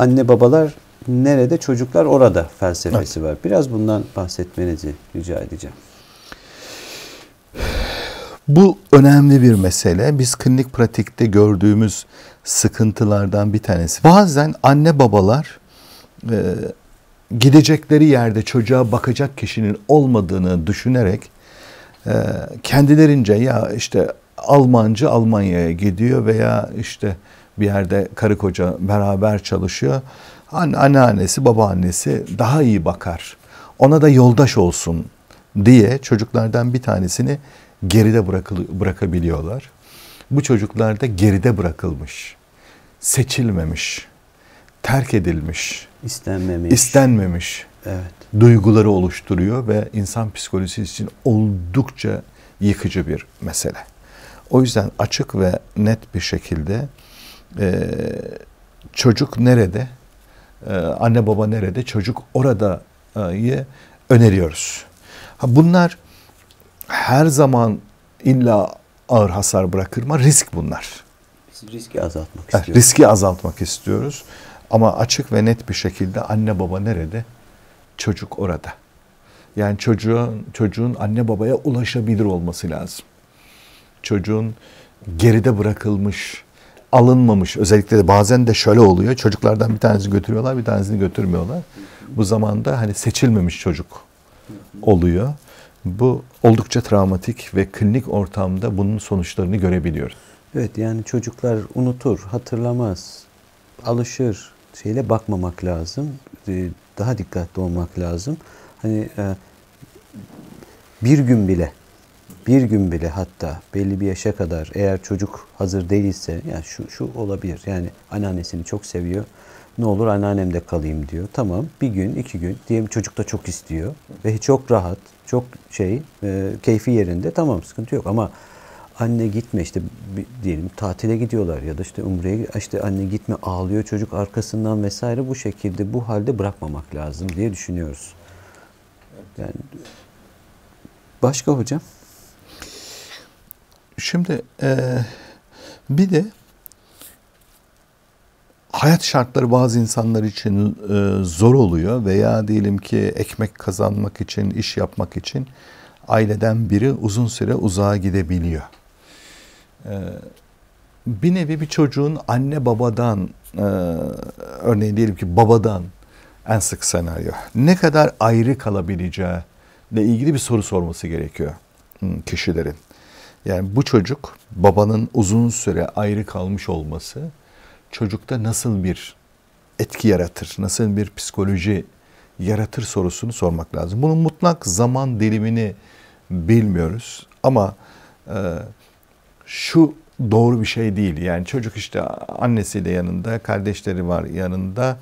anne babalar nerede, çocuklar orada felsefesi var. Biraz bundan bahsetmenizi rica edeceğim. Bu önemli bir mesele. Biz klinik pratikte gördüğümüz sıkıntılardan bir tanesi. Bazen anne babalar gidecekleri yerde çocuğa bakacak kişinin olmadığını düşünerek kendilerince ya işte Almancı Almanya'ya gidiyor veya işte bir yerde karı koca beraber çalışıyor. Anneannesi, babaannesi daha iyi bakar. Ona da yoldaş olsun diye çocuklardan bir tanesini geride bırakabiliyorlar. Bu çocuklar da geride bırakılmış, seçilmemiş, terk edilmiş, istenmemiş evet, duyguları oluşturuyor ve insan psikolojisi için oldukça yıkıcı bir mesele. O yüzden açık ve net bir şekilde çocuk nerede, anne baba nerede, çocuk orada'yı öneriyoruz. Bunlar her zaman illa ağır hasar bırakır mı? Risk bunlar. Biz riski azaltmak istiyoruz. Riski azaltmak istiyoruz. Ama açık ve net bir şekilde anne baba nerede? Çocuk orada. Yani çocuğun anne babaya ulaşabilir olması lazım. Çocuğun geride bırakılmış, alınmamış. Özellikle de bazen de şöyle oluyor. Çocuklardan bir tanesini götürüyorlar, bir tanesini götürmüyorlar. Bu zamanda hani seçilmemiş çocuk oluyor. Bu oldukça travmatik ve klinik ortamda bunun sonuçlarını görebiliyoruz. Evet, yani çocuklar unutur, hatırlamaz, alışır. Şeyle bakmamak lazım. Daha dikkatli olmak lazım. Hani bir gün bile hatta belli bir yaşa kadar eğer çocuk hazır değilse, yani şu olabilir. Yani anneannesini çok seviyor. Ne olur anneannemde kalayım diyor. Tamam, bir gün, 2 gün. Diyelim çocuk da çok istiyor ve çok rahat, çok keyfi yerinde. Tamam, sıkıntı yok ama anne gitme işte, diyelim tatile gidiyorlar ya da işte umreye, işte anne gitme, ağlıyor çocuk arkasından vesaire, bu şekilde bu halde bırakmamak lazım diye düşünüyoruz. Yani başka hocam? Şimdi bir de hayat şartları bazı insanlar için zor oluyor veya diyelim ki ekmek kazanmak için, iş yapmak için aileden biri uzun süre uzağa gidebiliyor. Bir nevi bir çocuğun anne babadan, örneğin diyelim ki babadan, en sık senaryo, ne kadar ayrı kalabileceği ile ilgili bir soru sorması gerekiyor kişilerin. Yani bu çocuk, babanın uzun süre ayrı kalmış olması çocukta nasıl bir etki yaratır, nasıl bir psikoloji yaratır sorusunu sormak lazım. Bunun mutlak zaman dilimini bilmiyoruz ama şu doğru bir şey değil. Yani çocuk işte annesiyle yanında, kardeşleri var yanında,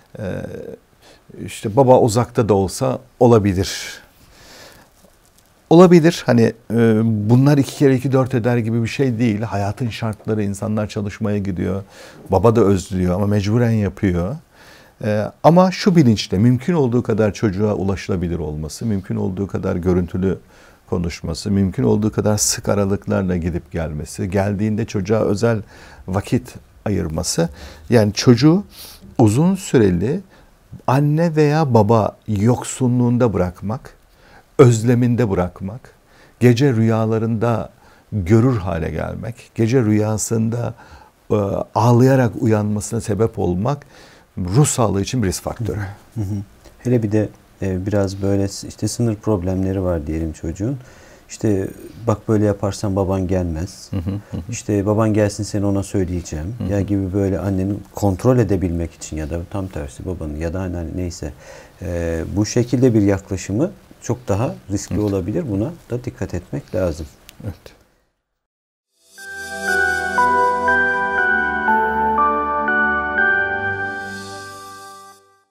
işte baba uzakta da olsa olabilir. Olabilir. Hani bunlar 2 kere 2 4 eder gibi bir şey değil. Hayatın şartları, insanlar çalışmaya gidiyor. Baba da özlüyor ama mecburen yapıyor. Ama şu bilinçle mümkün olduğu kadar çocuğa ulaşılabilir olması, mümkün olduğu kadar görüntülü konuşması, mümkün olduğu kadar sık aralıklarla gidip gelmesi, geldiğinde çocuğa özel vakit ayırması. Yani çocuğu uzun süreli anne veya baba yoksunluğunda bırakmak, özleminde bırakmak, gece rüyalarında görür hale gelmek, gece rüyasında ağlayarak uyanmasına sebep olmak ruh sağlığı için bir risk faktörü. Hele bir de biraz böyle işte sınır problemleri var diyelim çocuğun. İşte bak böyle yaparsan baban gelmez. İşte baban gelsin seni ona söyleyeceğim. Ya gibi böyle annenin kontrol edebilmek için ya da tam tersi babanın ya da anneanne neyse bu şekilde bir yaklaşımı çok daha riskli olabilir. Buna da dikkat etmek lazım. Evet.